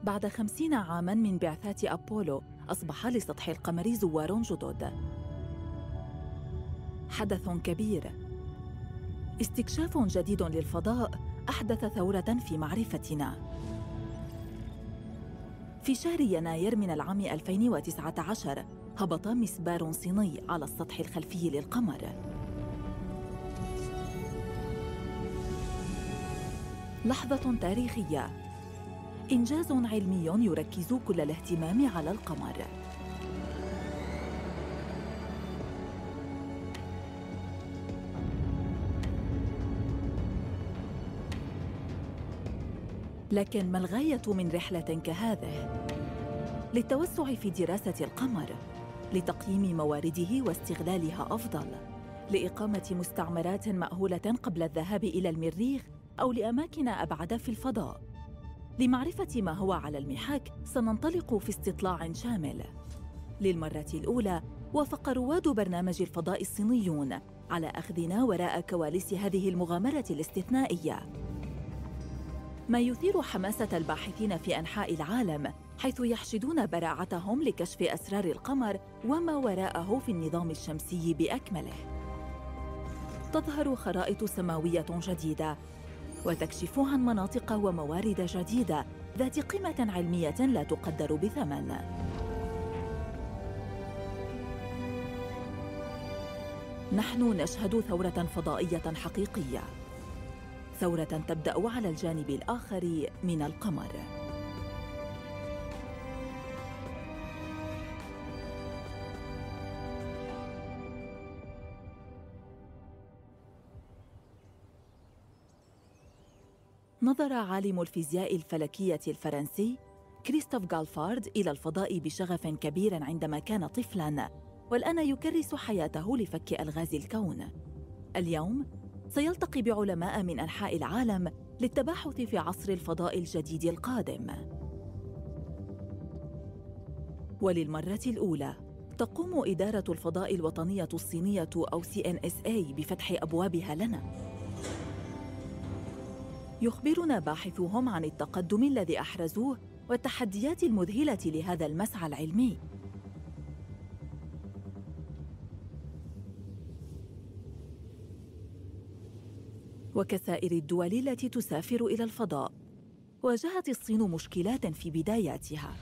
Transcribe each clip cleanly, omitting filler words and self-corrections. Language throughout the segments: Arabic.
بعد 50 عاماً من بعثات أبولو، أصبح لسطح القمر زوار جدد. حدث كبير، استكشاف جديد للفضاء أحدث ثورة في معرفتنا. في شهر يناير من العام 2019 هبط مسبار صيني على السطح الخلفي للقمر. لحظة تاريخية، إنجاز علمي يركز كل الاهتمام على القمر. لكن ما الغاية من رحلة كهذه؟ للتوسع في دراسة القمر، لتقييم موارده واستغلالها أفضل، لإقامة مستعمرات مأهولة قبل الذهاب إلى المريخ أو لأماكن أبعد في الفضاء. لمعرفة ما هو على المحك سننطلق في استطلاع شامل. للمرة الأولى وافق رواد برنامج الفضاء الصينيون على أخذنا وراء كواليس هذه المغامرة الاستثنائية، ما يثير حماسة الباحثين في أنحاء العالم، حيث يحشدون براعتهم لكشف أسرار القمر وما وراءه في النظام الشمسي بأكمله. تظهر خرائط سماوية جديدة وتكشف عن مناطق وموارد جديدة ذات قيمة علمية لا تقدر بثمن. نحن نشهد ثورة فضائية حقيقية، ثورة تبدأ على الجانب الآخر من القمر. نظر عالم الفيزياء الفلكية الفرنسي كريستوف غالفارد إلى الفضاء بشغف كبير عندما كان طفلاً، والآن يكرس حياته لفك ألغاز الكون. اليوم سيلتقي بعلماء من أنحاء العالم للتباحث في عصر الفضاء الجديد القادم. وللمرة الأولى تقوم إدارة الفضاء الوطنية الصينية أو CNSA بفتح أبوابها لنا. يخبرنا باحثوهم عن التقدم الذي أحرزوه والتحديات المذهلة لهذا المسعى العلمي. وكسائر الدول التي تسافر إلى الفضاء، واجهت الصين مشكلات في بداياتها،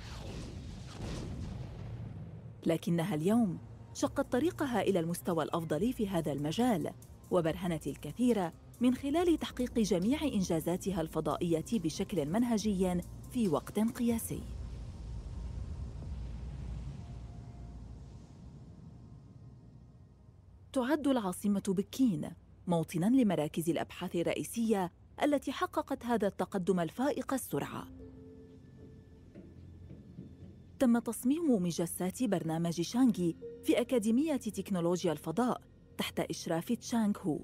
لكنها اليوم شقت طريقها إلى المستوى الأفضل في هذا المجال، وبرهنت الكثير من خلال تحقيق جميع إنجازاتها الفضائية بشكل منهجي في وقت قياسي. تعد العاصمة بكين موطناً لمراكز الأبحاث الرئيسية التي حققت هذا التقدم الفائق السرعة. تم تصميم مجسات برنامج شانغي في أكاديمية تكنولوجيا الفضاء تحت إشراف تشانغ هو.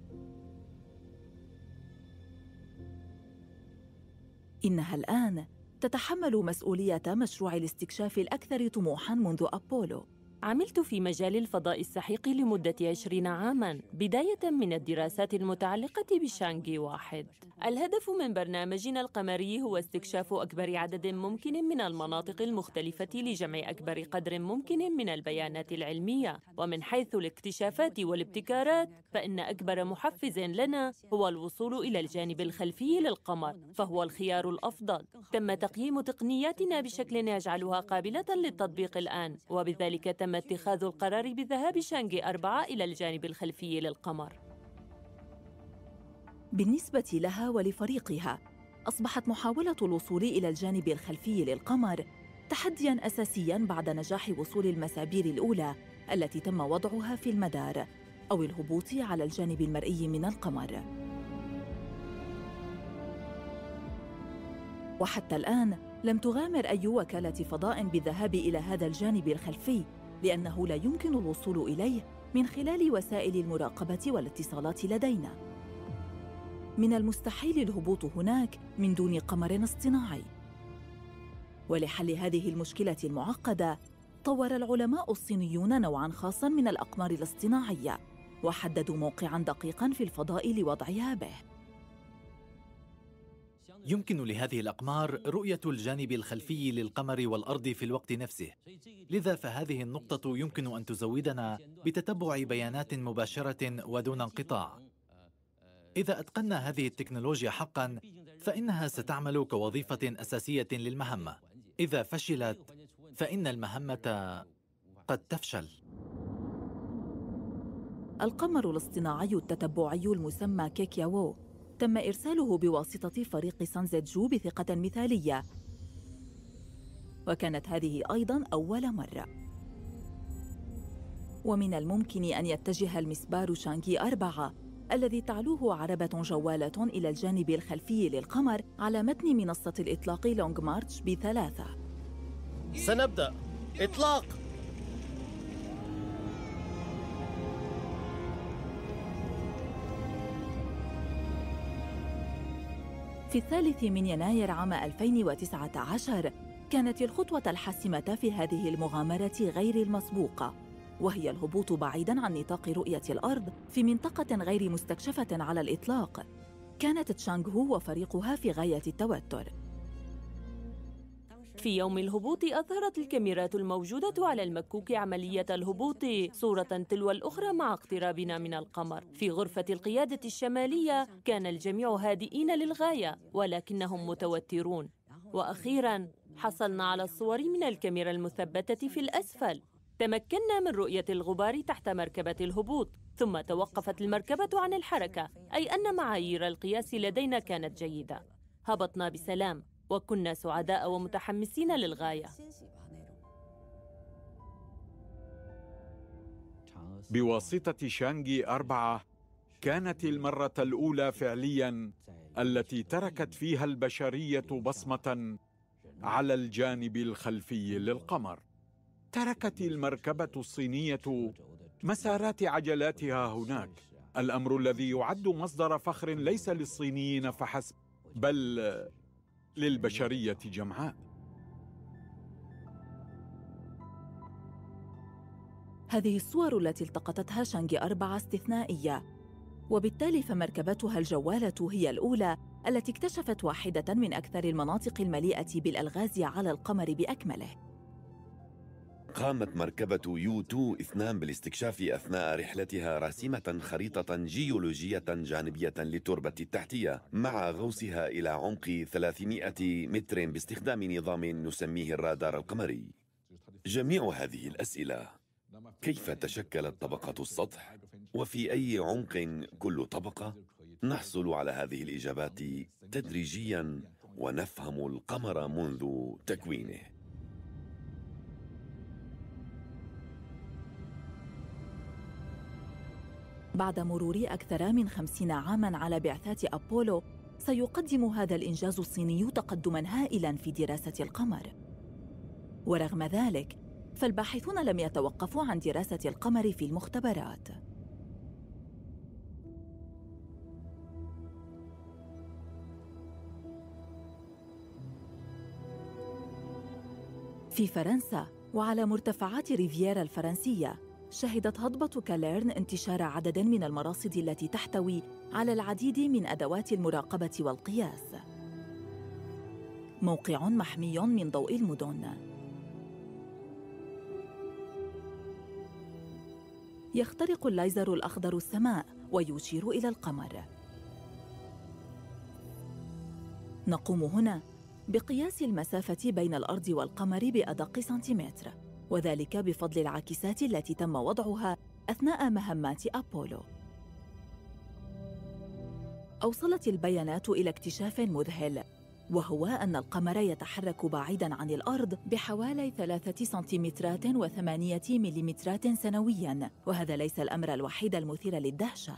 إنها الآن تتحمل مسؤولية مشروع الاستكشاف الأكثر طموحاً منذ أبولو. عملت في مجال الفضاء السحيق لمدة 20 عاماً، بداية من الدراسات المتعلقة بشانغي 1. الهدف من برنامجنا القمري هو استكشاف أكبر عدد ممكن من المناطق المختلفة لجمع أكبر قدر ممكن من البيانات العلمية. ومن حيث الاكتشافات والابتكارات، فإن أكبر محفز لنا هو الوصول إلى الجانب الخلفي للقمر، فهو الخيار الأفضل. تم تقييم تقنياتنا بشكل يجعلها قابلة للتطبيق الآن، وبذلك تم اتخاذ القرار بذهاب شانغي 4 إلى الجانب الخلفي للقمر. بالنسبة لها ولفريقها، أصبحت محاولة الوصول إلى الجانب الخلفي للقمر تحدياً أساسياً بعد نجاح وصول المسابير الأولى التي تم وضعها في المدار أو الهبوط على الجانب المرئي من القمر. وحتى الآن لم تغامر أي وكالة فضاء بالذهاب إلى هذا الجانب الخلفي، لأنه لا يمكن الوصول إليه من خلال وسائل المراقبة والاتصالات لدينا. من المستحيل الهبوط هناك من دون قمر اصطناعي. ولحل هذه المشكلة المعقدة، طور العلماء الصينيون نوعاً خاصاً من الأقمار الاصطناعية، وحددوا موقعاً دقيقاً في الفضاء لوضعها به. يمكن لهذه الأقمار رؤية الجانب الخلفي للقمر والأرض في الوقت نفسه، لذا فهذه النقطة يمكن أن تزودنا بتتبع بيانات مباشرة ودون انقطاع. إذا أتقنا هذه التكنولوجيا حقاً فإنها ستعمل كوظيفة أساسية للمهمة. إذا فشلت فإن المهمة قد تفشل. القمر الاصطناعي التتبعي المسمى كيكياوو تم إرساله بواسطة فريق سانزيتجو بثقة مثالية، وكانت هذه أيضاً أول مرة. ومن الممكن أن يتجه المسبار شانغي 4 الذي تعلوه عربة جوالة إلى الجانب الخلفي للقمر على متن منصة الإطلاق لونغ مارش ب3. سنبدأ إطلاق. في 3 يناير عام 2019 كانت الخطوة الحاسمة في هذه المغامرة غير المسبوقة، وهي الهبوط بعيداً عن نطاق رؤية الأرض في منطقة غير مستكشفة على الإطلاق. كانت تشانغ وفريقها في غاية التوتر. في يوم الهبوط أظهرت الكاميرات الموجودة على المكوك عملية الهبوط صورة تلو الأخرى مع اقترابنا من القمر. في غرفة القيادة الشمالية كان الجميع هادئين للغاية ولكنهم متوترون. وأخيراً حصلنا على الصور من الكاميرا المثبتة في الأسفل. تمكنا من رؤية الغبار تحت مركبة الهبوط، ثم توقفت المركبة عن الحركة، أي أن معايير القياس لدينا كانت جيدة. هبطنا بسلام وكنا سعداء ومتحمسين للغاية. بواسطة شانغي 4 كانت المرة الأولى فعلياً التي تركت فيها البشرية بصمة على الجانب الخلفي للقمر. تركت المركبة الصينية مسارات عجلاتها هناك، الأمر الذي يعد مصدر فخر ليس للصينيين فحسب بل للبشرية جمعاء. هذه الصور التي التقطتها شانغي 4 استثنائية، وبالتالي فمركبتها الجوالة هي الأولى التي اكتشفت واحدة من أكثر المناطق المليئة بالألغاز على القمر بأكمله. قامت مركبة يو-2 بالاستكشاف أثناء رحلتها راسمة خريطة جيولوجية جانبية للتربة التحتية مع غوصها إلى عمق 300 متر باستخدام نظام نسميه الرادار القمري. جميع هذه الأسئلة: كيف تشكلت طبقة السطح؟ وفي أي عمق كل طبقة؟ نحصل على هذه الإجابات تدريجياً ونفهم القمر منذ تكوينه. بعد مرور أكثر من 50 عاماً على بعثات أبولو، سيقدم هذا الإنجاز الصيني تقدماً هائلاً في دراسة القمر. ورغم ذلك، فالباحثون لم يتوقفوا عن دراسة القمر في المختبرات. في فرنسا وعلى مرتفعات ريفييرا الفرنسية، شهدت هضبة كاليرن انتشار عدد من المراصد التي تحتوي على العديد من أدوات المراقبة والقياس. موقع محمي من ضوء المدن. يخترق الليزر الأخضر السماء ويشير إلى القمر. نقوم هنا بقياس المسافة بين الأرض والقمر بأدق سنتيمتر، وذلك بفضل العاكسات التي تم وضعها أثناء مهمات أبولو. أوصلت البيانات إلى اكتشاف مذهل، وهو أن القمر يتحرك بعيداً عن الأرض بحوالي 3 سنتيمترات و8 مليمترات سنوياً، وهذا ليس الأمر الوحيد المثير للدهشة.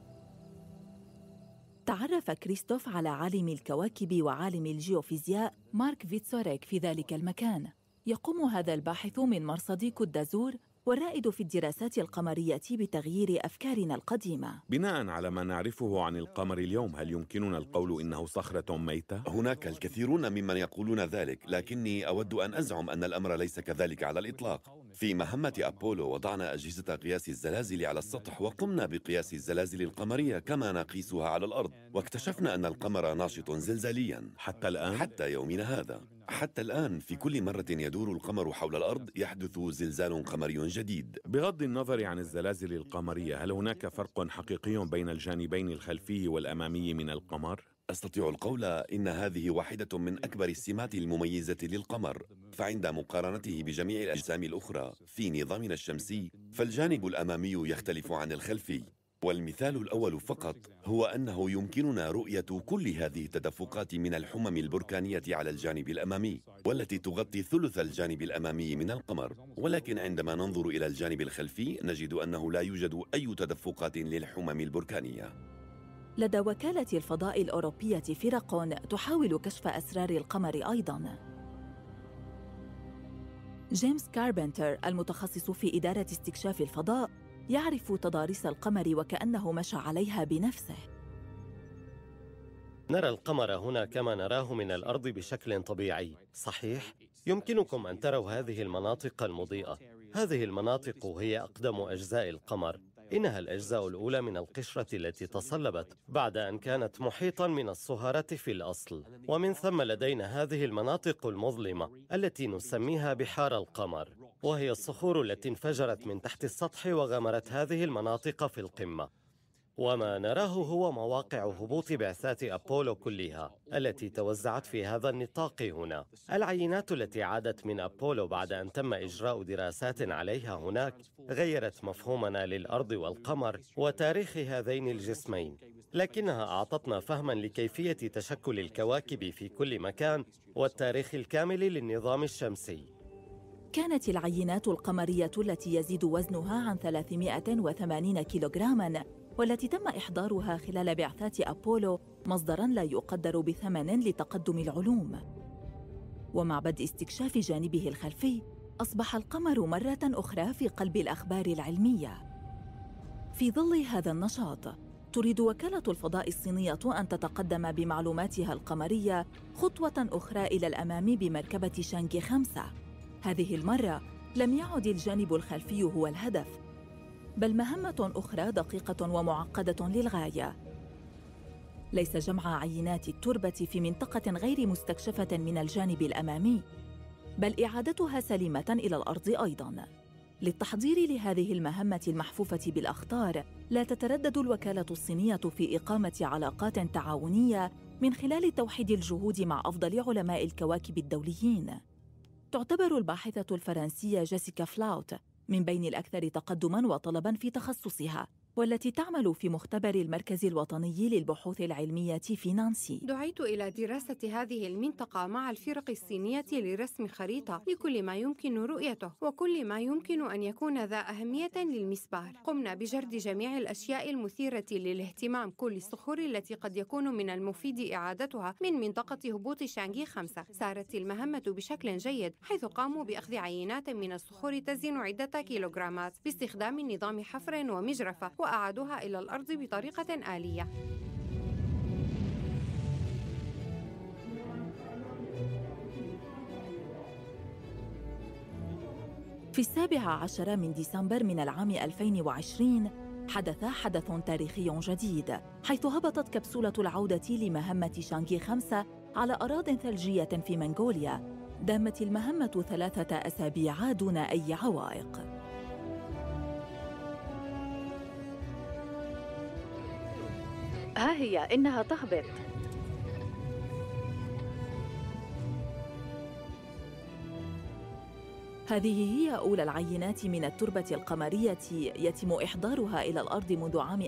تعرف كريستوف على عالم الكواكب وعالم الجيوفيزياء مارك فيتسوريك في ذلك المكان. يقوم هذا الباحث من مرصد كوت دازور والرائد في الدراسات القمرية بتغيير أفكارنا القديمة. بناء على ما نعرفه عن القمر اليوم، هل يمكننا القول إنه صخرة ميتة؟ هناك الكثيرون ممن يقولون ذلك، لكني أود أن أزعم أن الأمر ليس كذلك على الإطلاق. في مهمة أبولو وضعنا أجهزة قياس الزلازل على السطح، وقمنا بقياس الزلازل القمرية كما نقيسها على الأرض، واكتشفنا أن القمر ناشط زلزالياً. حتى الآن؟ حتى يومنا هذا. حتى الآن في كل مرة يدور القمر حول الأرض يحدث زلزال قمري جديد. بغض النظر عن الزلازل القمرية، هل هناك فرق حقيقي بين الجانبين الخلفي والأمامي من القمر؟ أستطيع القول إن هذه واحدة من أكبر السمات المميزة للقمر، فعند مقارنته بجميع الأجسام الأخرى في نظامنا الشمسي فالجانب الأمامي يختلف عن الخلفي. والمثال الأول فقط هو أنه يمكننا رؤية كل هذه التدفقات من الحمم البركانية على الجانب الأمامي، والتي تغطي ثلث الجانب الأمامي من القمر. ولكن عندما ننظر إلى الجانب الخلفي نجد أنه لا يوجد أي تدفقات للحمم البركانية. لدى وكالة الفضاء الأوروبية فرق تحاول كشف أسرار القمر أيضاً. جيمس كاربنتر المتخصص في إدارة استكشاف الفضاء يعرف تضاريس القمر وكأنه مشى عليها بنفسه. نرى القمر هنا كما نراه من الأرض بشكل طبيعي، صحيح؟ يمكنكم أن تروا هذه المناطق المضيئة. هذه المناطق هي أقدم أجزاء القمر. إنها الأجزاء الأولى من القشرة التي تصلبت بعد أن كانت محيطاً من الصهارة في الأصل، ومن ثم لدينا هذه المناطق المظلمة التي نسميها بحار القمر، وهي الصخور التي انفجرت من تحت السطح وغمرت هذه المناطق في القمة. وما نراه هو مواقع هبوط بعثات أبولو كلها التي توزعت في هذا النطاق هنا. العينات التي عادت من أبولو بعد أن تم إجراء دراسات عليها هناك غيرت مفهومنا للأرض والقمر وتاريخ هذين الجسمين، لكنها أعطتنا فهماً لكيفية تشكل الكواكب في كل مكان والتاريخ الكامل للنظام الشمسي. كانت العينات القمرية التي يزيد وزنها عن 380 كيلوغراما والتي تم إحضارها خلال بعثات أبولو مصدراً لا يقدر بثمن لتقدم العلوم. ومع بدء استكشاف جانبه الخلفي أصبح القمر مرة أخرى في قلب الأخبار العلمية. في ظل هذا النشاط تريد وكالة الفضاء الصينية أن تتقدم بمعلوماتها القمرية خطوة أخرى إلى الأمام بمركبة شانغي 5. هذه المرة لم يعد الجانب الخلفي هو الهدف، بل مهمة أخرى دقيقة ومعقدة للغاية. ليس جمع عينات التربة في منطقة غير مستكشفة من الجانب الأمامي، بل إعادتها سليمة إلى الأرض أيضاً. للتحضير لهذه المهمة المحفوفة بالأخطار، لا تتردد الوكالة الصينية في إقامة علاقات تعاونية من خلال توحيد الجهود مع أفضل علماء الكواكب الدوليين. تعتبر الباحثة الفرنسية جيسيكا فلاوت من بين الأكثر تقدماً وطلباً في تخصصها، والتي تعمل في مختبر المركز الوطني للبحوث العلمية في نانسي. دعيت إلى دراسة هذه المنطقة مع الفرق الصينية لرسم خريطة لكل ما يمكن رؤيته وكل ما يمكن أن يكون ذا أهمية للمسبار. قمنا بجرد جميع الأشياء المثيرة للاهتمام، كل الصخور التي قد يكون من المفيد إعادتها من منطقة هبوط شانغي 5. سارت المهمة بشكل جيد، حيث قاموا بأخذ عينات من الصخور تزن عدة كيلوغرامات باستخدام نظام حفر ومجرفة، وأعادوها إلى الأرض بطريقة آلية. في 17 من ديسمبر من العام 2020 حدث حدث تاريخي جديد، حيث هبطت كبسولة العودة لمهمة شانغي 5 على أراضٍ ثلجية في منغوليا. دامت المهمة 3 أسابيع دون أي عوائق. ها هي إنها تهبط. هذه هي أولى العينات من التربة القمرية يتم إحضارها إلى الأرض منذ عام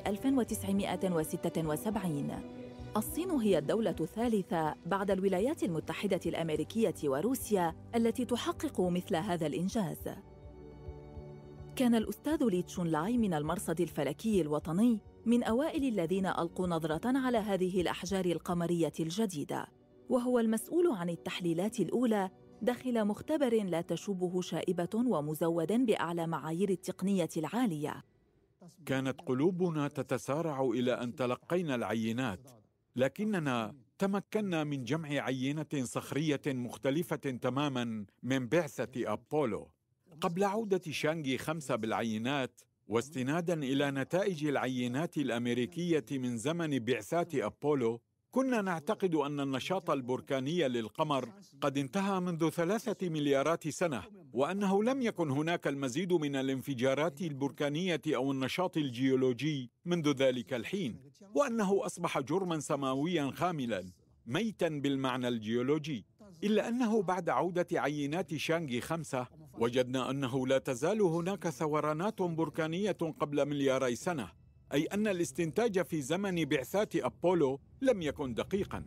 1976. الصين هي الدولة الثالثة بعد الولايات المتحدة الأمريكية وروسيا التي تحقق مثل هذا الإنجاز. كان الأستاذ لي تشون لاي من المرصد الفلكي الوطني من أوائل الذين ألقوا نظرة على هذه الأحجار القمرية الجديدة، وهو المسؤول عن التحليلات الأولى داخل مختبر لا تشوبه شائبة ومزود بأعلى معايير التقنية العالية. كانت قلوبنا تتسارع إلى أن تلقينا العينات، لكننا تمكنا من جمع عينة صخرية مختلفة تماماً من بعثة أبولو. قبل عودة شانغي 5 بالعينات، واستناداً إلى نتائج العينات الأمريكية من زمن بعثات أبولو، كنا نعتقد أن النشاط البركاني للقمر قد انتهى منذ 3 مليارات سنة، وأنه لم يكن هناك المزيد من الانفجارات البركانية أو النشاط الجيولوجي منذ ذلك الحين، وأنه أصبح جرماً سماوياً خاملاً ميتاً بالمعنى الجيولوجي. إلا أنه بعد عودة عينات شانغي 5 وجدنا أنه لا تزال هناك ثورانات بركانية قبل ملياري سنة، أي أن الاستنتاج في زمن بعثات أبولو لم يكن دقيقاً.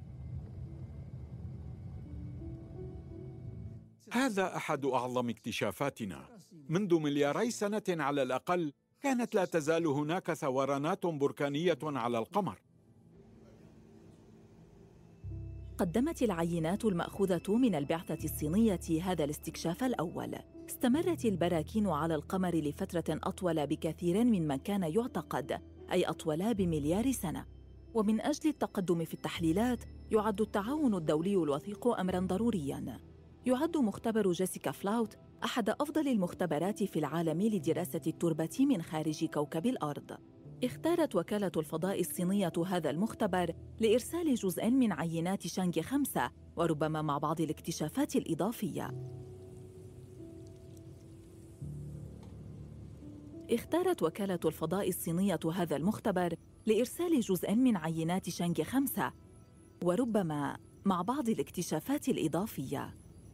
هذا أحد أعظم اكتشافاتنا. منذ ملياري سنة على الأقل كانت لا تزال هناك ثورانات بركانية على القمر. قدمت العينات المأخوذة من البعثة الصينية هذا الاستكشاف الأول. استمرت البراكين على القمر لفترة أطول بكثير مما كان يعتقد، أي أطول بمليار سنة. ومن أجل التقدم في التحليلات، يعد التعاون الدولي الوثيق أمراً ضرورياً. يعد مختبر جيسيكا فلاوت أحد أفضل المختبرات في العالم لدراسة التربة من خارج كوكب الأرض. اختارت وكالة الفضاء الصينية هذا المختبر لإرسال جزء من عينات شانغي 5، وربما مع بعض الاكتشافات الإضافية. اختارت وكالة الفضاء الصينية هذا المختبر لإرسال جزء من عينات شانغي 5، وربما مع بعض الاكتشافات الإضافية.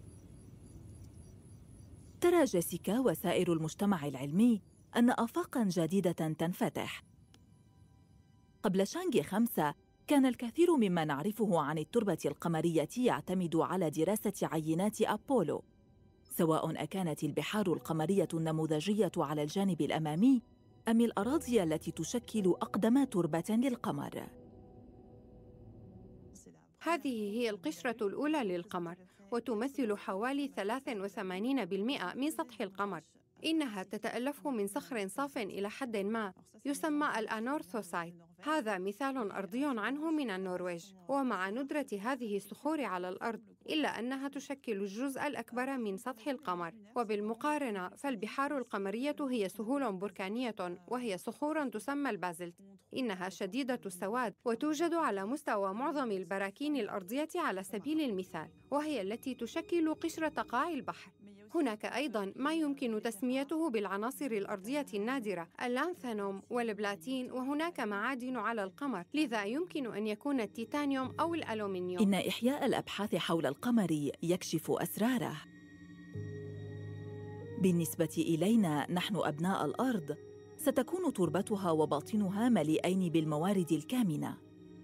ترى جيسيكا وسائر المجتمع العلمي أن آفاقاً جديدة تنفتح. قبل شانغي 5 كان الكثير مما نعرفه عن التربة القمرية يعتمد على دراسة عينات أبولو، سواء أكانت البحار القمرية النموذجية على الجانب الأمامي أم الأراضي التي تشكل أقدم تربة للقمر. هذه هي القشرة الأولى للقمر، وتمثل حوالي 83% من سطح القمر. إنها تتألف من صخر صاف إلى حد ما يسمى الأنورثوسايت. هذا مثال أرضي عنه من النرويج. ومع ندرة هذه الصخور على الأرض، إلا أنها تشكل الجزء الأكبر من سطح القمر. وبالمقارنة فالبحار القمرية هي سهول بركانية، وهي صخور تسمى البازلت. إنها شديدة السواد وتوجد على مستوى معظم البراكين الأرضية على سبيل المثال، وهي التي تشكل قشرة قاع البحر. هناك أيضاً ما يمكن تسميته بالعناصر الأرضية النادرة، اللانثانوم والبلاتين، وهناك معادن على القمر، لذا يمكن أن يكون التيتانيوم أو الألومنيوم. إن إحياء الأبحاث حول القمر يكشف أسراره. بالنسبة إلينا نحن أبناء الأرض، ستكون تربتها وباطنها مليئين بالموارد الكامنة.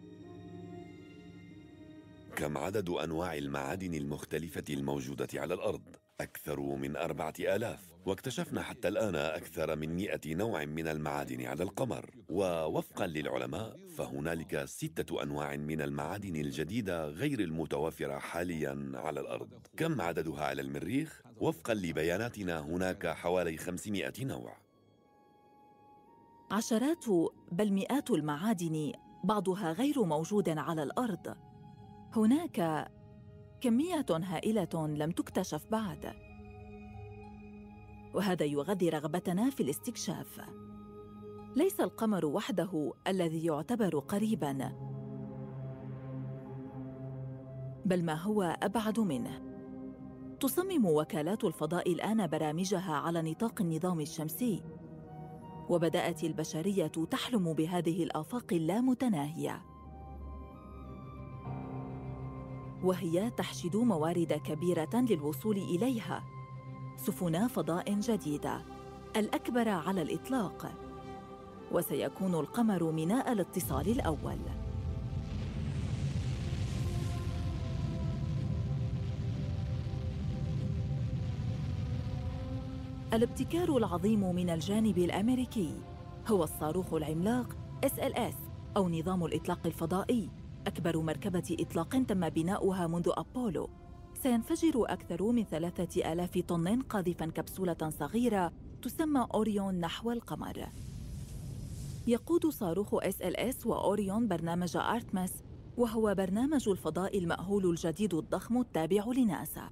كم عدد أنواع المعادن المختلفة الموجودة على الأرض؟ أكثر من 4000، واكتشفنا حتى الآن أكثر من 100 نوع من المعادن على القمر. ووفقاً للعلماء فهنالك 6 أنواع من المعادن الجديدة غير المتوفرة حالياً على الأرض. كم عددها على المريخ؟ وفقاً لبياناتنا هناك حوالي 500 نوع. عشرات بل مئات المعادن، بعضها غير موجود على الأرض. هناك كمية هائلة لم تكتشف بعد، وهذا يغذي رغبتنا في الاستكشاف. ليس القمر وحده الذي يعتبر قريباً، بل ما هو أبعد منه. تصمم وكالات الفضاء الآن برامجها على نطاق النظام الشمسي، وبدأت البشرية تحلم بهذه الآفاق اللامتناهية، وهي تحشد موارد كبيرة للوصول إليها. سفن فضاء جديدة الأكبر على الإطلاق، وسيكون القمر ميناء الاتصال الأول. الابتكار العظيم من الجانب الأمريكي هو الصاروخ العملاق SLS أو نظام الإطلاق الفضائي، أكبر مركبة إطلاق تم بناؤها منذ أبولو. سينفجر أكثر من 3000 طن قاذفاً كبسولة صغيرة تسمى أوريون نحو القمر. يقود صاروخ SLS وأوريون برنامج أرتمس، وهو برنامج الفضاء المأهول الجديد الضخم التابع لناسا.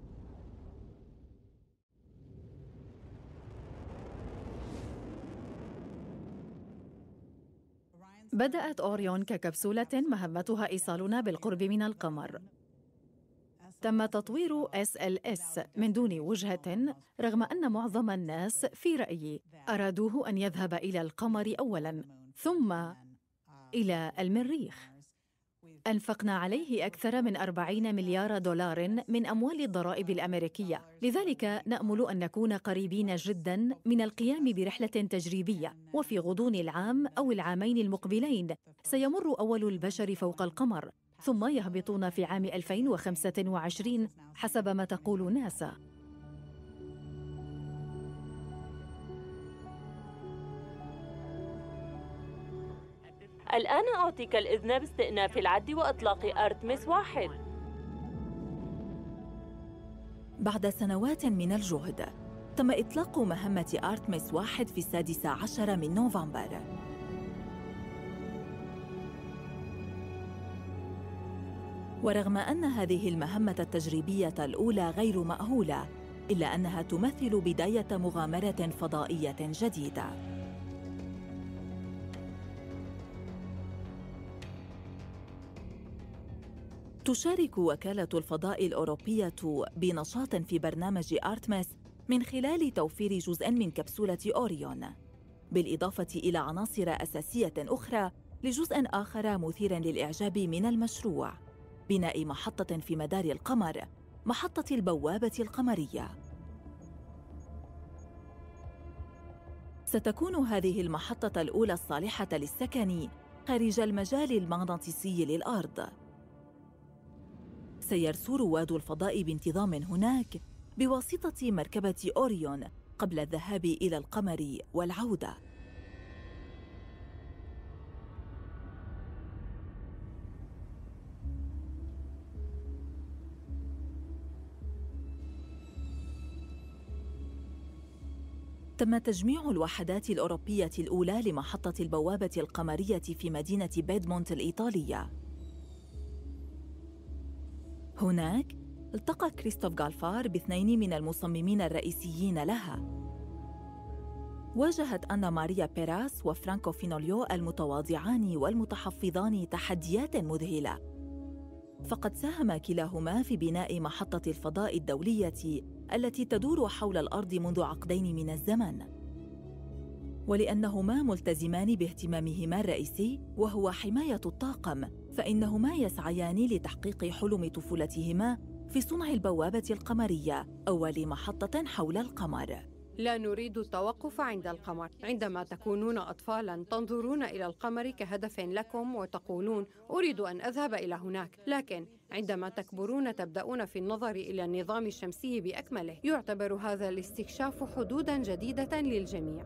بدأت أوريون ككبسولة مهمتها إيصالنا بالقرب من القمر. تم تطوير SLS من دون وجهة، رغم أن معظم الناس في رأيي أرادوه أن يذهب إلى القمر أولاً ثم إلى المريخ. أنفقنا عليه أكثر من 40 مليار دولار من أموال الضرائب الأمريكية، لذلك نأمل أن نكون قريبين جداً من القيام برحلة تجريبية، وفي غضون العام أو العامين المقبلين سيمر أول البشر فوق القمر، ثم يهبطون في عام 2025 حسب ما تقول ناسا. الآن أعطيك الإذن باستئناف العد وإطلاق أرتمس 1. بعد سنوات من الجهد، تم إطلاق مهمة أرتمس 1 في 16 من نوفمبر. ورغم أن هذه المهمة التجريبية الأولى غير مأهولة، إلا أنها تمثل بداية مغامرة فضائية جديدة. تشارك وكالة الفضاء الأوروبية بنشاط في برنامج أرتمس من خلال توفير جزء من كبسولة أوريون، بالإضافة إلى عناصر أساسية أخرى لجزء آخر مثير للإعجاب من المشروع: بناء محطة في مدار القمر، محطة البوابة القمرية. ستكون هذه المحطة الأولى الصالحة للسكن خارج المجال المغناطيسي للأرض. سيرسو رواد الفضاء بانتظام هناك بواسطة مركبة أوريون قبل الذهاب إلى القمر والعودة. تم تجميع الوحدات الأوروبية الأولى لمحطة البوابة القمرية في مدينة بيدمونت الإيطالية. هناك التقى كريستوف غالفار باثنين من المصممين الرئيسيين لها. واجهت أنا ماريا بيراس وفرانكو فينوليو المتواضعان والمتحفظان تحديات مذهلة، فقد ساهم كلاهما في بناء محطة الفضاء الدولية التي تدور حول الأرض منذ عقدين من الزمن. ولأنهما ملتزمان باهتمامهما الرئيسي وهو حماية الطاقم، فإنهما يسعيان لتحقيق حلم طفولتهما في صنع البوابة القمرية، أول محطة حول القمر. لا نريد التوقف عند القمر. عندما تكونون أطفالاً تنظرون إلى القمر كهدف لكم وتقولون أريد أن أذهب إلى هناك، لكن عندما تكبرون تبدأون في النظر إلى النظام الشمسي بأكمله. يعتبر هذا الاستكشاف حدوداً جديدة للجميع.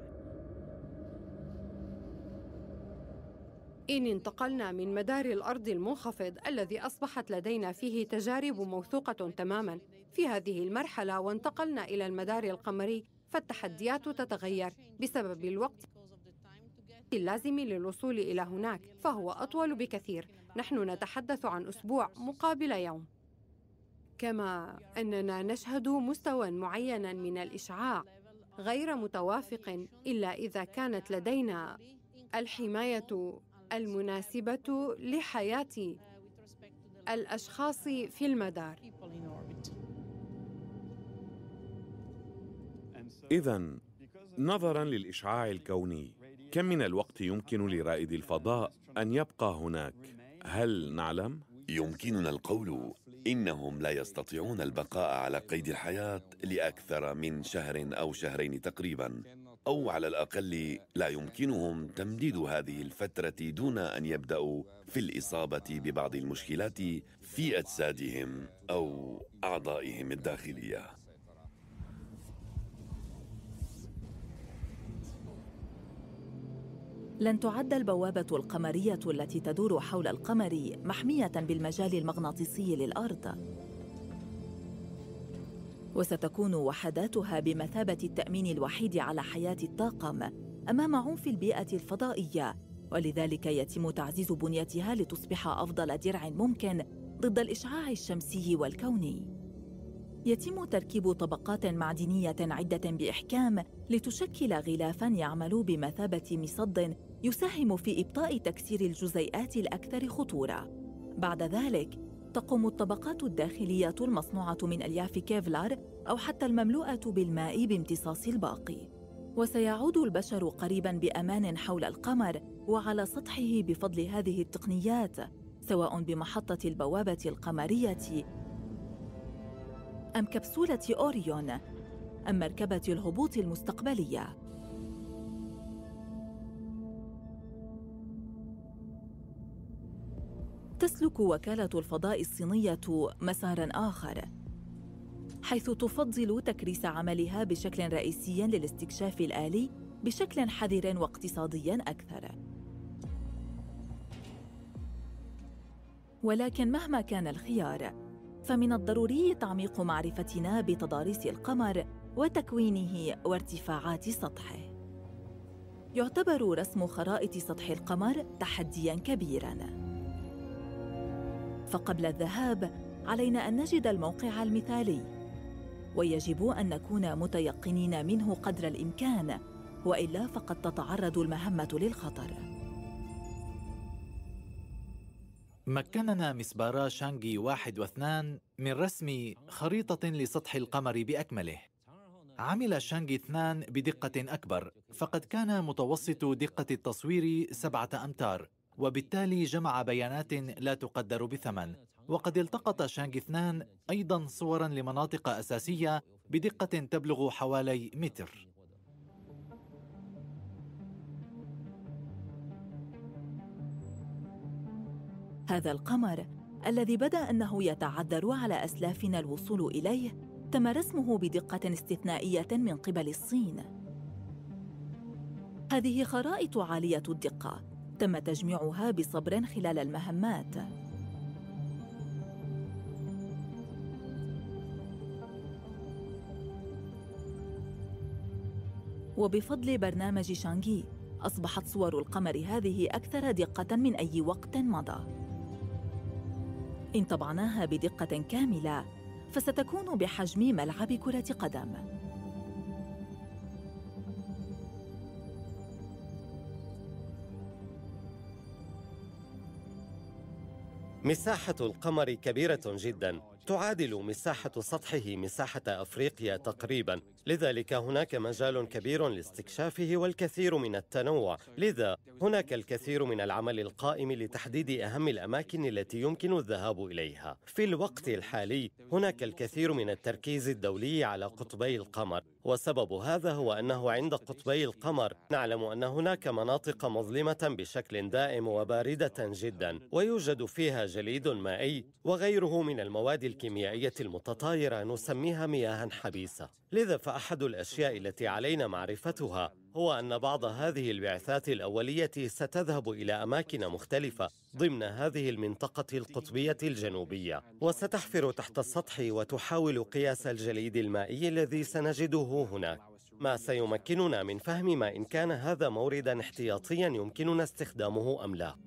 إن انتقلنا من مدار الأرض المنخفض الذي أصبحت لدينا فيه تجارب موثوقة تماماً في هذه المرحلة وانتقلنا إلى المدار القمري، فالتحديات تتغير بسبب الوقت اللازم للوصول إلى هناك، فهو أطول بكثير. نحن نتحدث عن أسبوع مقابل يوم. كما أننا نشهد مستوى معين من الإشعاع غير متوافق إلا إذا كانت لدينا الحماية المناسبة لحياة الأشخاص في المدار. إذن نظراً للإشعاع الكوني، كم من الوقت يمكن لرائد الفضاء أن يبقى هناك؟ هل نعلم؟ يمكننا القول إنهم لا يستطيعون البقاء على قيد الحياة لأكثر من شهر أو شهرين تقريباً، أو على الأقل لا يمكنهم تمديد هذه الفترة دون أن يبدأوا في الإصابة ببعض المشكلات في أجسادهم أو أعضائهم الداخلية. لن تعد البوابة القمرية التي تدور حول القمر محمية بالمجال المغناطيسي للأرض. وستكون وحداتها بمثابة التأمين الوحيد على حياة الطاقم أمام عنف البيئة الفضائية، ولذلك يتم تعزيز بنيتها لتصبح أفضل درع ممكن ضد الإشعاع الشمسي والكوني. يتم تركيب طبقات معدنية عدة بإحكام لتشكل غلافاً يعمل بمثابة مصد يساهم في إبطاء تكسير الجزيئات الأكثر خطورة. بعد ذلك تقوم الطبقات الداخلية المصنوعة من ألياف كيفلار أو حتى المملوءة بالماء بامتصاص الباقي. وسيعود البشر قريباً بأمان حول القمر وعلى سطحه بفضل هذه التقنيات، سواء بمحطة البوابة القمرية أم كبسولة أوريون أم مركبة الهبوط المستقبلية. تسلك وكالة الفضاء الصينية مساراً آخر، حيث تفضل تكريس عملها بشكل رئيسي للاستكشاف الآلي بشكل حذر واقتصادي أكثر. ولكن مهما كان الخيار، فمن الضروري تعميق معرفتنا بتضاريس القمر وتكوينه وارتفاعات سطحه. يعتبر رسم خرائط سطح القمر تحدياً كبيراً، فقبل الذهاب علينا أن نجد الموقع المثالي، ويجب أن نكون متيقنين منه قدر الإمكان، وإلا فقد تتعرض المهمة للخطر. مكننا مسبارا شانغي 1 و2 من رسم خريطة لسطح القمر بأكمله. عمل شانغي 2 بدقة أكبر، فقد كان متوسط دقة التصوير 7 أمتار، وبالتالي جمع بيانات لا تقدر بثمن. وقد التقط شانغي 2 أيضاً صوراً لمناطق أساسية بدقة تبلغ حوالي متر. هذا القمر الذي بدأ أنه يتعذر على أسلافنا الوصول إليه، تم رسمه بدقة استثنائية من قبل الصين. هذه خرائط عالية الدقة تم تجميعها بصبر خلال المهمات. وبفضل برنامج شانغي أصبحت صور القمر هذه أكثر دقة من أي وقت مضى. إن طبعناها بدقة كاملة فستكون بحجم ملعب كرة قدم. مساحة القمر كبيرة جداً، تعادل مساحة سطحه مساحة أفريقيا تقريباً، لذلك هناك مجال كبير لاستكشافه والكثير من التنوع. لذا هناك الكثير من العمل القائم لتحديد أهم الأماكن التي يمكن الذهاب إليها. في الوقت الحالي هناك الكثير من التركيز الدولي على قطبي القمر، وسبب هذا هو أنه عند قطبي القمر نعلم أن هناك مناطق مظلمة بشكل دائم وباردة جداً، ويوجد فيها جليد مائي وغيره من المواد الكيميائية المتطايرة نسميها مياه حبيسة. لذا فأحد الأشياء التي علينا معرفتها هو أن بعض هذه البعثات الأولية ستذهب إلى أماكن مختلفة ضمن هذه المنطقة القطبية الجنوبية، وستحفر تحت السطح وتحاول قياس الجليد المائي الذي سنجده هناك، ما سيمكننا من فهم ما إن كان هذا مورداً احتياطياً يمكننا استخدامه أم لا.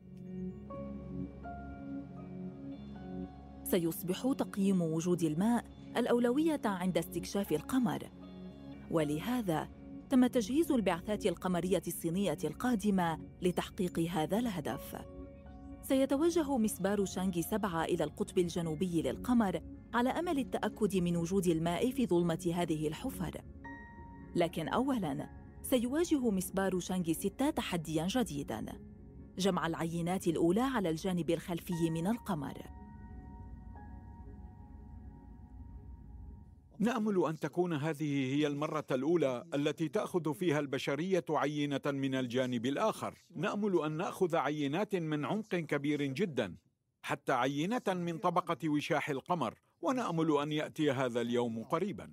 سيصبح تقييم وجود الماء الأولوية عند استكشاف القمر، ولهذا تم تجهيز البعثات القمرية الصينية القادمة لتحقيق هذا الهدف. سيتوجه مسبار شانغي 7 إلى القطب الجنوبي للقمر على أمل التأكد من وجود الماء في ظلمة هذه الحفر. لكن أولاً سيواجه مسبار شانغي 6 تحدياً جديداً: جمع العينات الأولى على الجانب الخلفي من القمر. نأمل أن تكون هذه هي المرة الأولى التي تأخذ فيها البشرية عينة من الجانب الآخر. نأمل أن نأخذ عينات من عمق كبير جداً، حتى عينة من طبقة وشاح القمر، ونأمل أن يأتي هذا اليوم قريباً.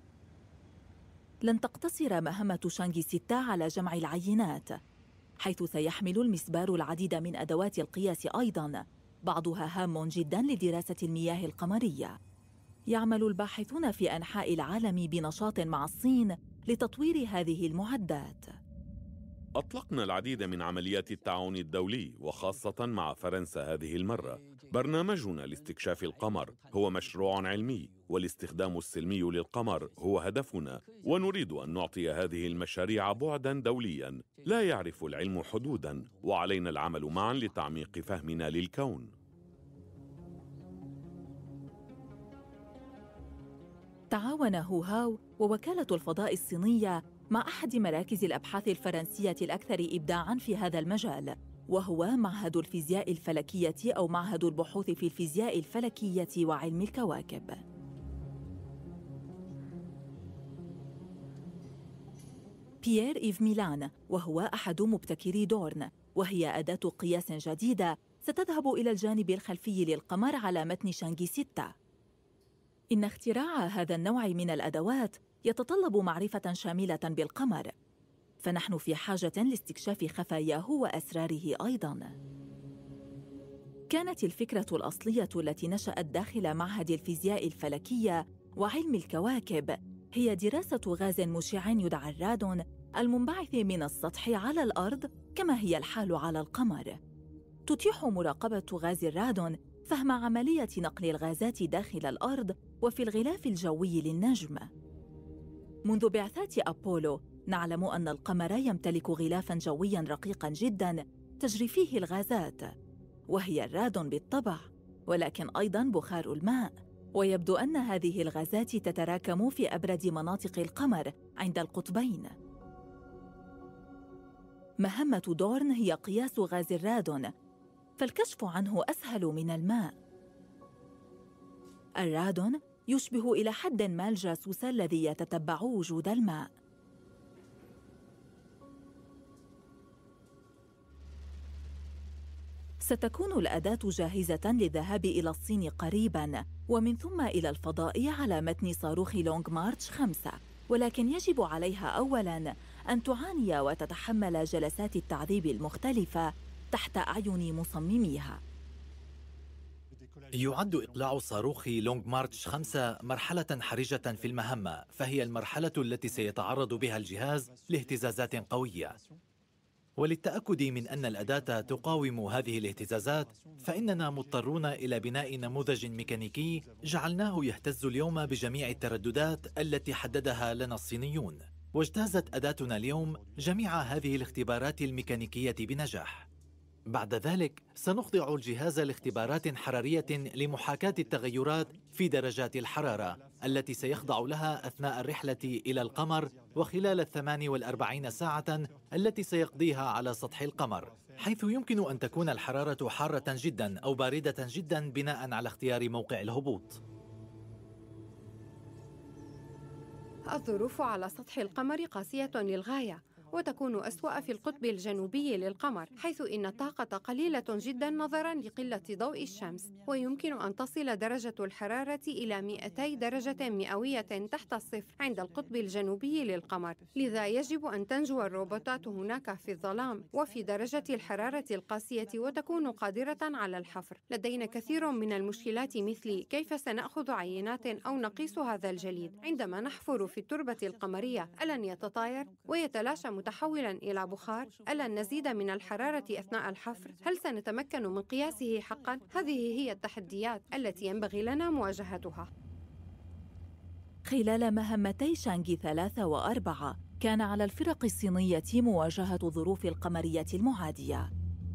لن تقتصر مهمة شانغي 6 على جمع العينات، حيث سيحمل المسبار العديد من أدوات القياس أيضاً، بعضها هام جداً لدراسة المياه القمرية. يعمل الباحثون في أنحاء العالم بنشاط مع الصين لتطوير هذه المعدات. أطلقنا العديد من عمليات التعاون الدولي وخاصة مع فرنسا هذه المرة. برنامجنا لاستكشاف القمر هو مشروع علمي، والاستخدام السلمي للقمر هو هدفنا، ونريد أن نعطي هذه المشاريع بعداً دولياً. لا يعرف العلم حدوداً، وعلينا العمل معاً لتعميق فهمنا للكون. تعاون هو هاو ووكالة الفضاء الصينية مع أحد مراكز الأبحاث الفرنسية الأكثر إبداعاً في هذا المجال، وهو معهد الفيزياء الفلكية أو معهد البحوث في الفيزياء الفلكية وعلم الكواكب. بيير إيف ميلان، وهو أحد مبتكري دورن، وهي أداة قياس جديدة ستذهب إلى الجانب الخلفي للقمر على متن شانغي 6. إن اختراع هذا النوع من الأدوات يتطلب معرفة شاملة بالقمر، فنحن في حاجة لاستكشاف خفاياه وأسراره أيضاً. كانت الفكرة الأصلية التي نشأت داخل معهد الفيزياء الفلكية وعلم الكواكب هي دراسة غاز مشع يدعى الرادون المنبعث من السطح على الأرض كما هي الحال على القمر. تتيح مراقبة غاز الرادون فهم عملية نقل الغازات داخل الأرض وفي الغلاف الجوي للنجم. منذ بعثات أبولو نعلم أن القمر يمتلك غلافاً جوياً رقيقاً جداً تجري فيه الغازات، وهي الرادون بالطبع، ولكن أيضاً بخار الماء، ويبدو أن هذه الغازات تتراكم في أبرد مناطق القمر عند القطبين. مهمة دورن هي قياس غاز الرادون، فالكشف عنه أسهل من الماء. الرادون يشبه إلى حد ما الجاسوس الذي يتتبع وجود الماء. ستكون الأداة جاهزة للذهاب إلى الصين قريباً، ومن ثم إلى الفضاء على متن صاروخ لونغ مارش 5، ولكن يجب عليها أولاً أن تعاني وتتحمل جلسات التعذيب المختلفة تحت أعين مصمميها. يعد إقلاع صاروخ لونغ مارش 5 مرحلة حرجة في المهمة، فهي المرحلة التي سيتعرض بها الجهاز لاهتزازات قوية. وللتأكد من أن الأداة تقاوم هذه الاهتزازات، فإننا مضطرون إلى بناء نموذج ميكانيكي جعلناه يهتز اليوم بجميع الترددات التي حددها لنا الصينيون. واجتازت أداتنا اليوم جميع هذه الاختبارات الميكانيكية بنجاح. بعد ذلك سنخضع الجهاز لاختبارات حرارية لمحاكاة التغيرات في درجات الحرارة التي سيخضع لها أثناء الرحلة إلى القمر وخلال 48 ساعة التي سيقضيها على سطح القمر، حيث يمكن أن تكون الحرارة حارة جدا أو باردة جدا بناء على اختيار موقع الهبوط. الظروف على سطح القمر قاسية للغاية، وتكون أسوأ في القطب الجنوبي للقمر، حيث إن الطاقة قليلة جداً نظراً لقلة ضوء الشمس، ويمكن أن تصل درجة الحرارة إلى 200 درجة مئوية تحت الصفر عند القطب الجنوبي للقمر. لذا يجب أن تنجو الروبوتات هناك في الظلام وفي درجة الحرارة القاسية وتكون قادرة على الحفر. لدينا كثير من المشكلات، مثل كيف سنأخذ عينات أو نقيس هذا الجليد عندما نحفر في التربة القمرية؟ ألن يتطاير ويتلاشى متحولاً إلى بخار؟ ألن نزيد من الحرارة أثناء الحفر؟ هل سنتمكن من قياسه حقاً؟ هذه هي التحديات التي ينبغي لنا مواجهتها. خلال مهمتي شانغي 3 و4 كان على الفرق الصينية مواجهة الظروف القمرية المعادية.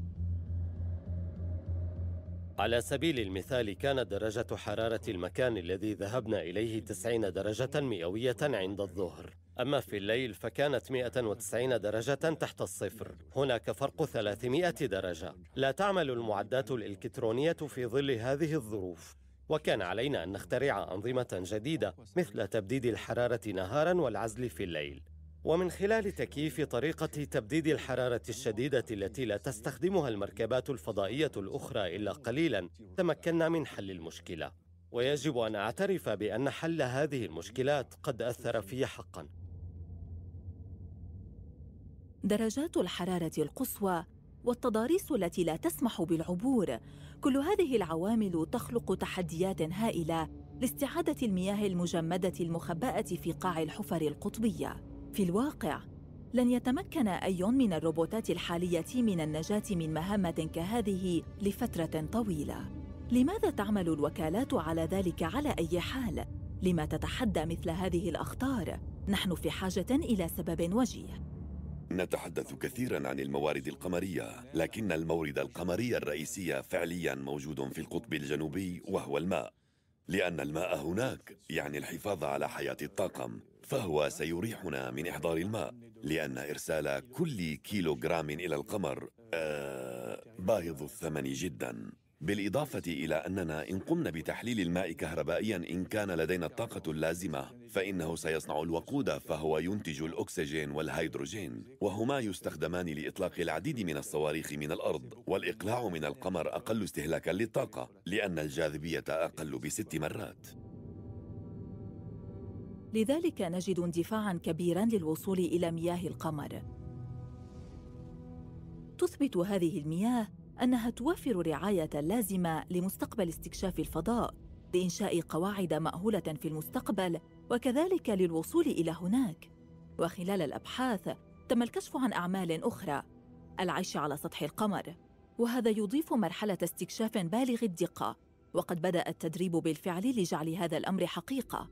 على سبيل المثال، كانت درجة حرارة المكان الذي ذهبنا إليه 90 درجة مئوية عند الظهر، أما في الليل فكانت 190 درجة تحت الصفر. هناك فرق 300 درجة. لا تعمل المعدات الإلكترونية في ظل هذه الظروف، وكان علينا أن نخترع أنظمة جديدة مثل تبديد الحرارة نهاراً والعزل في الليل. ومن خلال تكييف طريقة تبديد الحرارة الشديدة التي لا تستخدمها المركبات الفضائية الأخرى إلا قليلاً، تمكنا من حل المشكلة. ويجب أن أعترف بأن حل هذه المشكلات قد أثر في حقاً. درجات الحرارة القصوى والتضاريس التي لا تسمح بالعبور، كل هذه العوامل تخلق تحديات هائلة لاستعادة المياه المجمدة المخبأة في قاع الحفر القطبية. في الواقع، لن يتمكن أي من الروبوتات الحالية من النجاة من مهمة كهذه لفترة طويلة. لماذا تعمل الوكالات على ذلك على أي حال؟ لما تتحدى مثل هذه الأخطار؟ نحن في حاجة إلى سبب وجيه. نتحدث كثيراً عن الموارد القمرية، لكن المورد القمري الرئيسي فعلياً موجود في القطب الجنوبي، وهو الماء. لأن الماء هناك يعني الحفاظ على حياة الطاقم، فهو سيريحنا من إحضار الماء، لأن إرسال كل كيلوغرام إلى القمر باهظ الثمن جداً. بالإضافة إلى أننا إن قمنا بتحليل الماء كهربائياً إن كان لدينا الطاقة اللازمة، فإنه سيصنع الوقود، فهو ينتج الأكسجين والهيدروجين، وهما يستخدمان لإطلاق العديد من الصواريخ من الأرض. والإقلاع من القمر أقل استهلاكاً للطاقة، لأن الجاذبية أقل ب6 مرات. لذلك نجد اندفاعاً كبيراً للوصول إلى مياه القمر. تثبت هذه المياه أنها توفر رعاية لازمة لمستقبل استكشاف الفضاء، لإنشاء قواعد مأهولة في المستقبل، وكذلك للوصول إلى هناك. وخلال الأبحاث تم الكشف عن أعمال أخرى، العيش على سطح القمر، وهذا يضيف مرحلة استكشاف بالغ الدقة، وقد بدأ التدريب بالفعل لجعل هذا الأمر حقيقة.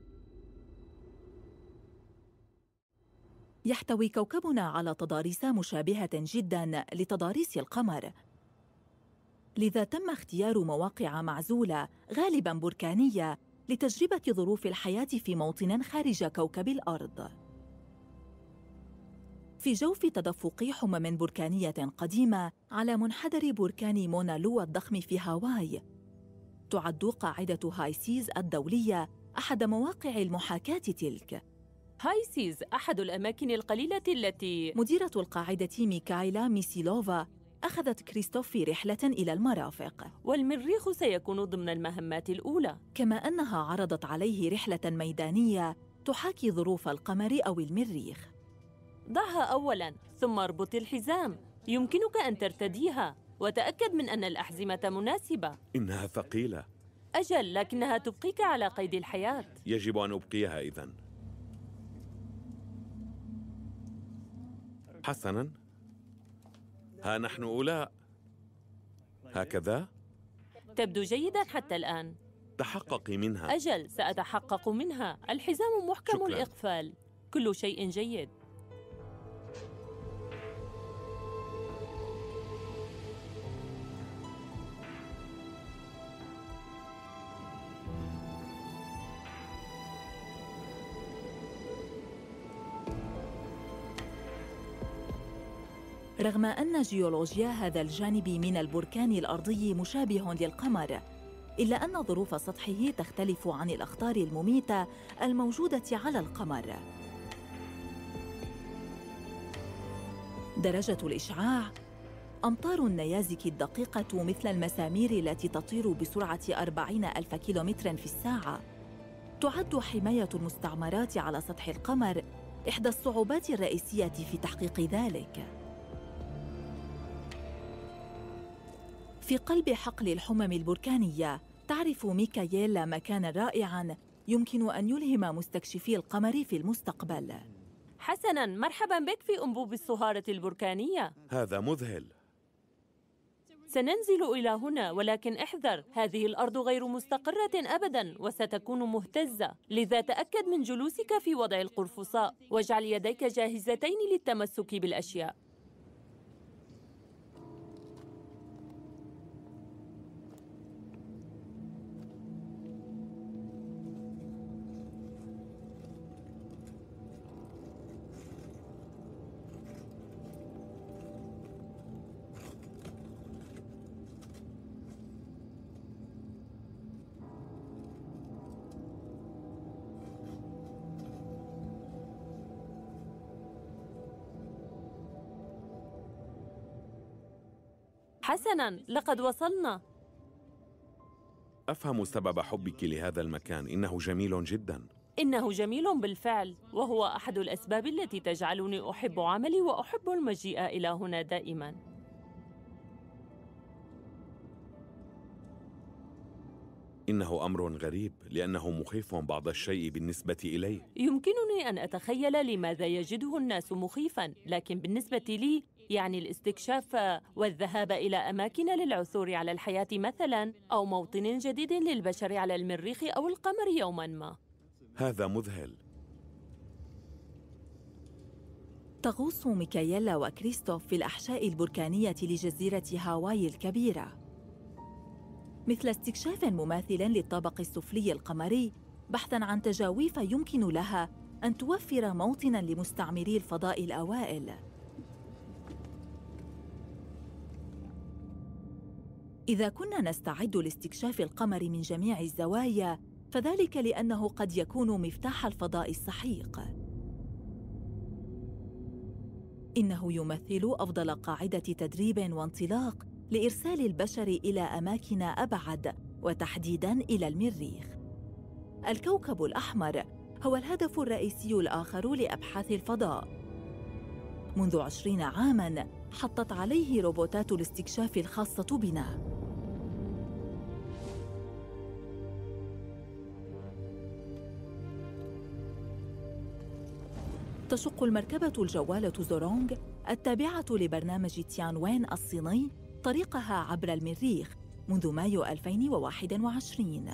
يحتوي كوكبنا على تضاريس مشابهة جداً لتضاريس القمر، لذا تم اختيار مواقع معزولة غالباً بركانية لتجربة ظروف الحياة في موطن خارج كوكب الأرض. في جوف تدفق حمم بركانية قديمة على منحدر بركان مونا لوا الضخم في هاواي، تعد قاعدة هايسيز الدولية أحد مواقع المحاكاة تلك. هايسيز أحد الأماكن القليلة التي مديرة القاعدة ميكايلا ميسيلوفا أخذت كريستوف في رحلة إلى المرافق، والمريخ سيكون ضمن المهمات الأولى، كما أنها عرضت عليه رحلة ميدانية تحاكي ظروف القمر أو المريخ. ضعها أولاً ثم اربط الحزام، يمكنك أن ترتديها، وتأكد من أن الأحزمة مناسبة. إنها ثقيلة. أجل، لكنها تبقيك على قيد الحياة. يجب أن أبقيها إذن. حسناً، ها نحن أولاء. هكذا؟ تبدو جيداً حتى الآن. تحققي منها. أجل، سأتحقق منها. الحزام محكم شكراً. الإقفال، كل شيء جيد. رغم أن جيولوجيا هذا الجانب من البركان الأرضي مشابه للقمر، إلا أن ظروف سطحه تختلف عن الأخطار المميتة الموجودة على القمر. درجة الإشعاع، أمطار النيازك الدقيقة مثل المسامير التي تطير بسرعة 40,000 كيلومتر في الساعة. تعد حماية المستعمرات على سطح القمر إحدى الصعوبات الرئيسية في تحقيق ذلك. في قلب حقل الحمم البركانية تعرف ميكاييل مكاناً رائعاً يمكن أن يلهم مستكشفي القمر في المستقبل. حسناً، مرحباً بك في أنبوب الصهارة البركانية. هذا مذهل. سننزل إلى هنا، ولكن احذر، هذه الأرض غير مستقرة أبداً وستكون مهتزة، لذا تأكد من جلوسك في وضع القرفصاء، واجعل يديك جاهزتين للتمسك بالأشياء. حسناً، لقد وصلنا. أفهم سبب حبك لهذا المكان، إنه جميل جداً. إنه جميل بالفعل، وهو أحد الأسباب التي تجعلني أحب عملي وأحب المجيء إلى هنا دائماً. إنه أمر غريب لأنه مخيف بعض الشيء بالنسبة إليه. يمكنني أن أتخيل لماذا يجده الناس مخيفاً، لكن بالنسبة لي يعني الاستكشاف والذهاب إلى أماكن للعثور على الحياة مثلاً، أو موطن جديد للبشر على المريخ أو القمر يوماً ما. هذا مذهل. تغوص ميكاييلا وكريستوف في الأحشاء البركانية لجزيرة هاواي الكبيرة، مثل استكشاف مماثل للطابق السفلي القمري، بحثاً عن تجاويف يمكن لها أن توفر موطناً لمستعمري الفضاء الأوائل. إذا كنا نستعد لاستكشاف القمر من جميع الزوايا، فذلك لأنه قد يكون مفتاح الفضاء السحيق. إنه يمثل أفضل قاعدة تدريب وانطلاق لإرسال البشر إلى أماكن أبعد، وتحديداً إلى المريخ. الكوكب الأحمر هو الهدف الرئيسي الآخر لأبحاث الفضاء. منذ 20 عاماً حطت عليه روبوتات الاستكشاف الخاصة بنا. تشق المركبة الجوالة زورونغ التابعة لبرنامج تيانوين الصيني طريقها عبر المريخ منذ مايو 2021.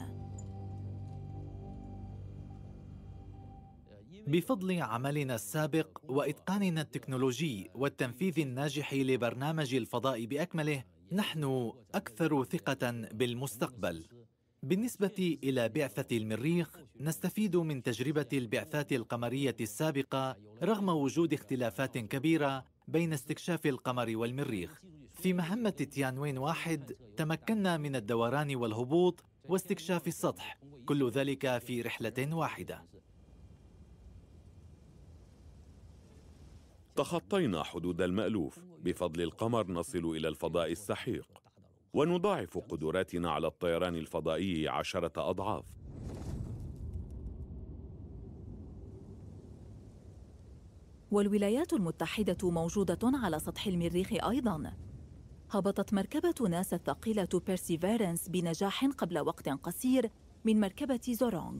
بفضل عملنا السابق وإتقاننا التكنولوجي والتنفيذ الناجح لبرنامج الفضاء بأكمله، نحن أكثر ثقة بالمستقبل. بالنسبة إلى بعثة المريخ، نستفيد من تجربة البعثات القمرية السابقة رغم وجود اختلافات كبيرة بين استكشاف القمر والمريخ. في مهمة تيانوين 1 تمكنا من الدوران والهبوط واستكشاف السطح، كل ذلك في رحلة واحدة. تخطينا حدود المألوف. بفضل القمر نصل إلى الفضاء السحيق، ونضاعف قدراتنا على الطيران الفضائي 10 أضعاف. والولايات المتحدة موجودة على سطح المريخ أيضاً. هبطت مركبة ناسا الثقيلة بيرسيفيرنس بنجاح قبل وقت قصير من مركبة زورونغ.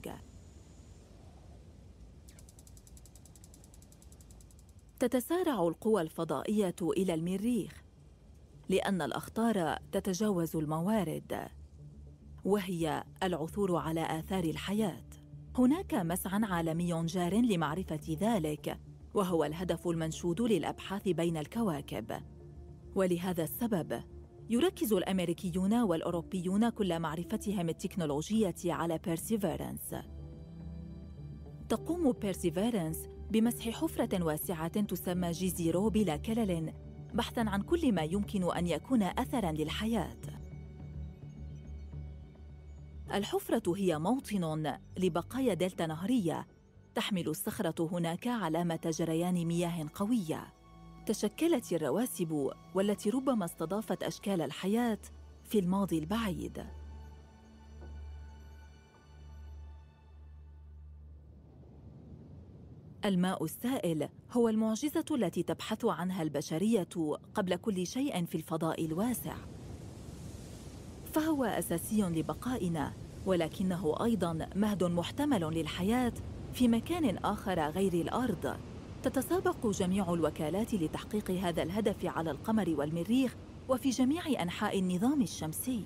تتسارع القوى الفضائية إلى المريخ لأن الأخطار تتجاوز الموارد، وهي العثور على آثار الحياة. هناك مسعى عالمي جار لمعرفة ذلك، وهو الهدف المنشود للأبحاث بين الكواكب. ولهذا السبب يركز الأمريكيون والأوروبيون كل معرفتهم التكنولوجية على بيرسيفيرنس. تقوم بيرسيفيرنس بمسح حفرة واسعة تسمى G0 بلا كلل، بحثاً عن كل ما يمكن أن يكون أثراً للحياة. الحفرة هي موطن لبقايا دلتا نهرية تحمل الصخرة هناك علامة جريان مياه قوية. تشكلت الرواسب والتي ربما استضافت أشكال الحياة في الماضي البعيد. الماء السائل هو المعجزة التي تبحث عنها البشرية قبل كل شيء في الفضاء الواسع. فهو أساسي لبقائنا، ولكنه أيضاً مهد محتمل للحياة في مكان آخر غير الأرض. تتسابق جميع الوكالات لتحقيق هذا الهدف على القمر والمريخ وفي جميع أنحاء النظام الشمسي.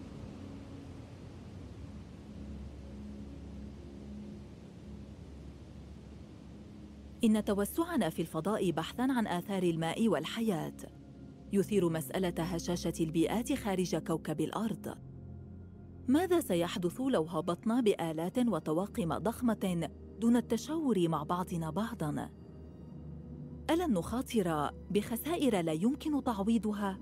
إن توسعنا في الفضاء بحثاً عن آثار الماء والحياة يثير مسألة هشاشة البيئات خارج كوكب الأرض. ماذا سيحدث لو هبطنا بآلات وطواقم ضخمة دون التشاور مع بعضنا بعضاً؟ ألن نخاطر بخسائر لا يمكن تعويضها؟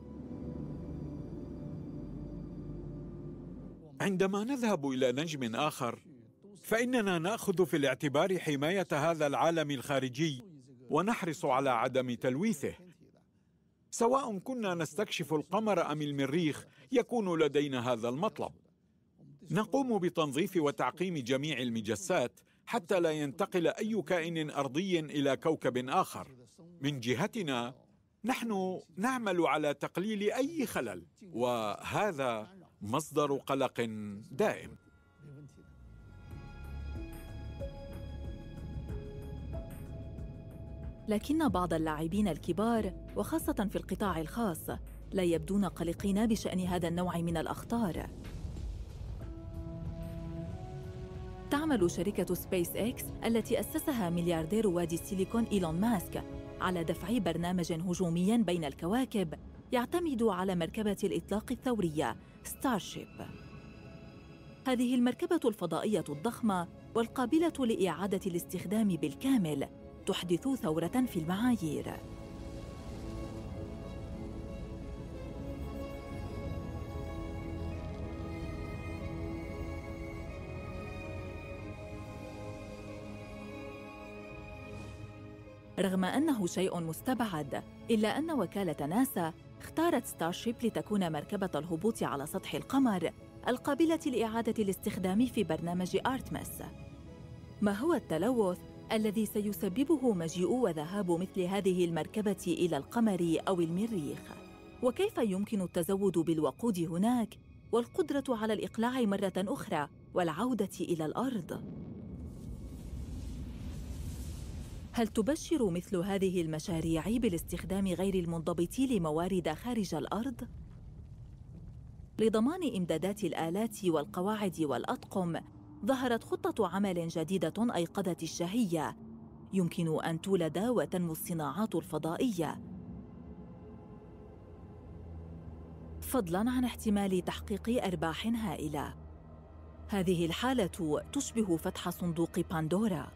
عندما نذهب إلى نجم آخر، فإننا نأخذ في الاعتبار حماية هذا العالم الخارجي ونحرص على عدم تلويثه. سواء كنا نستكشف القمر أم المريخ، يكون لدينا هذا المطلب. نقوم بتنظيف وتعقيم جميع المجسات حتى لا ينتقل أي كائن أرضي إلى كوكب آخر. من جهتنا، نحن نعمل على تقليل أي خلل، وهذا مصدر قلق دائم. لكن بعض اللاعبين الكبار وخاصة في القطاع الخاص لا يبدون قلقين بشأن هذا النوع من الأخطار. تعمل شركة سبيس إكس التي أسسها ملياردير وادي السيليكون إيلون ماسك على دفع برنامج هجومي بين الكواكب يعتمد على مركبة الإطلاق الثورية ستارشيب. هذه المركبة الفضائية الضخمة والقابلة لإعادة الاستخدام بالكامل تحدث ثورة في المعايير. رغم أنه شيء مستبعد، إلا أن وكالة ناسا اختارت ستارشيب لتكون مركبة الهبوط على سطح القمر القابلة لإعادة الاستخدام في برنامج آرتمس. ما هو التلوث الذي سيسببه مجيء وذهاب مثل هذه المركبة إلى القمر أو المريخ؟ وكيف يمكن التزود بالوقود هناك والقدرة على الإقلاع مرة أخرى والعودة إلى الأرض؟ هل تبشر مثل هذه المشاريع بالاستخدام غير المنضبط لموارد خارج الأرض؟ لضمان إمدادات الآلات والقواعد والأطقم، ظهرت خطة عمل جديدة أيقظت الشهية. يمكن أن تولد وتنمو الصناعات الفضائية، فضلاً عن احتمال تحقيق أرباح هائلة. هذه الحالة تشبه فتح صندوق باندورا.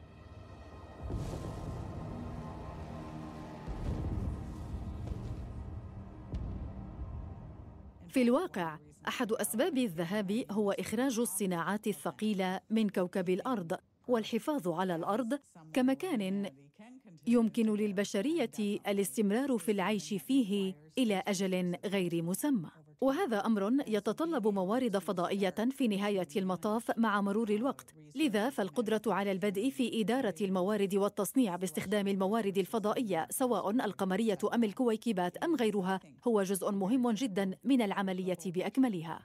في الواقع، أحد أسباب الذهاب هو إخراج الصناعات الثقيلة من كوكب الأرض والحفاظ على الأرض كمكان يمكن للبشرية الاستمرار في العيش فيه إلى أجل غير مسمى. وهذا أمر يتطلب موارد فضائية في نهاية المطاف مع مرور الوقت. لذا فالقدرة على البدء في إدارة الموارد والتصنيع باستخدام الموارد الفضائية سواء القمرية أم الكويكبات أم غيرها هو جزء مهم جداً من العملية بأكملها.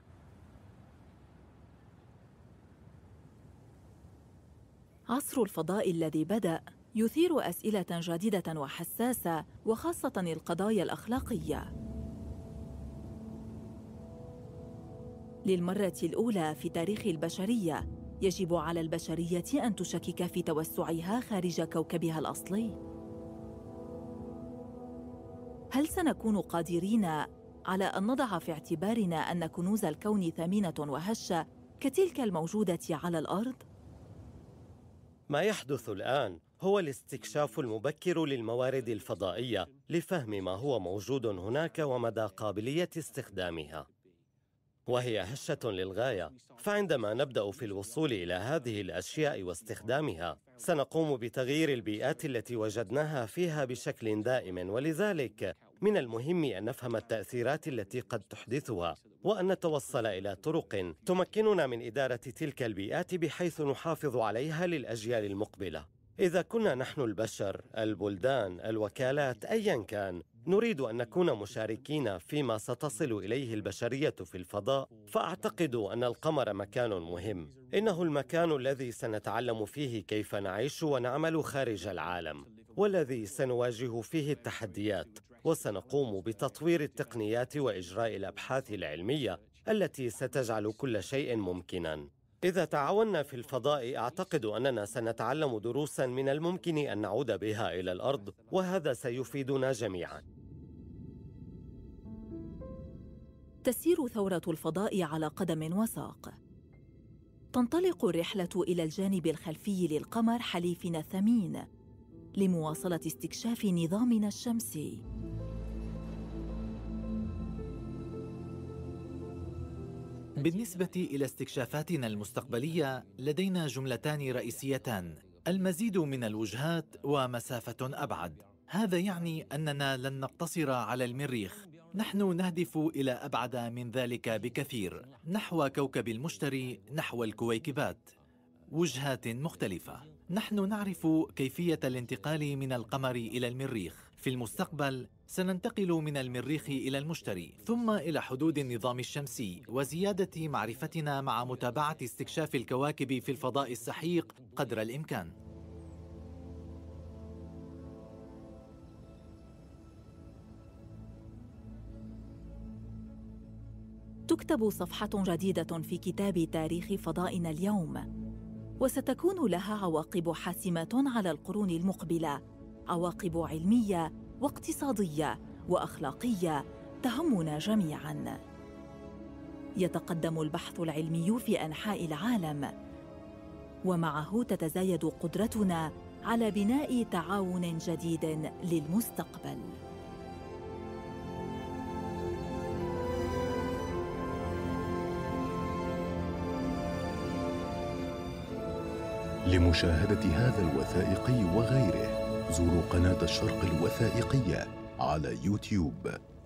عصر الفضاء الذي بدأ يثير أسئلة جديدة وحساسة، وخاصة القضايا الأخلاقية. للمرة الأولى في تاريخ البشرية يجب على البشرية أن تشكك في توسعها خارج كوكبها الأصلي. هل سنكون قادرين على أن نضع في اعتبارنا أن كنوز الكون ثمينة وهشة كتلك الموجودة على الأرض؟ ما يحدث الآن هو الاستكشاف المبكر للموارد الفضائية لفهم ما هو موجود هناك ومدى قابلية استخدامها، وهي هشة للغاية. فعندما نبدأ في الوصول إلى هذه الأشياء واستخدامها، سنقوم بتغيير البيئات التي وجدناها فيها بشكل دائم، ولذلك من المهم أن نفهم التأثيرات التي قد تحدثها، وأن نتوصل إلى طرق تمكننا من إدارة تلك البيئات بحيث نحافظ عليها للأجيال المقبلة. إذا كنا نحن البشر، البلدان، الوكالات، أياً كان، نريد أن نكون مشاركين فيما ستصل إليه البشرية في الفضاء، فأعتقد أن القمر مكان مهم. إنه المكان الذي سنتعلم فيه كيف نعيش ونعمل خارج العالم، والذي سنواجه فيه التحديات، وسنقوم بتطوير التقنيات وإجراء الأبحاث العلمية التي ستجعل كل شيء ممكناً. إذا تعاوننا في الفضاء، أعتقد أننا سنتعلم دروساً من الممكن أن نعود بها إلى الأرض، وهذا سيفيدنا جميعاً. تسير ثورة الفضاء على قدم وساق. تنطلق الرحلة إلى الجانب الخلفي للقمر حليفنا الثمين لمواصلة استكشاف نظامنا الشمسي. بالنسبة إلى استكشافاتنا المستقبلية، لدينا جملتان رئيسيتان: المزيد من الوجهات ومسافة أبعد. هذا يعني أننا لن نقتصر على المريخ، نحن نهدف إلى أبعد من ذلك بكثير، نحو كوكب المشتري، نحو الكويكبات. وجهات مختلفة. نحن نعرف كيفية الانتقال من القمر إلى المريخ. في المستقبل سننتقل من المريخ إلى المشتري، ثم إلى حدود النظام الشمسي، وزيادة معرفتنا مع متابعة استكشاف الكواكب في الفضاء السحيق قدر الإمكان. ستكتب صفحة جديدة في كتاب تاريخ فضائنا اليوم، وستكون لها عواقب حاسمة على القرون المقبلة، عواقب علمية واقتصادية وأخلاقية تهمنا جميعاً. يتقدم البحث العلمي في أنحاء العالم، ومعه تتزايد قدرتنا على بناء تعاون جديد للمستقبل. لمشاهدة هذا الوثائقي وغيره زوروا قناة الشرق الوثائقية على يوتيوب.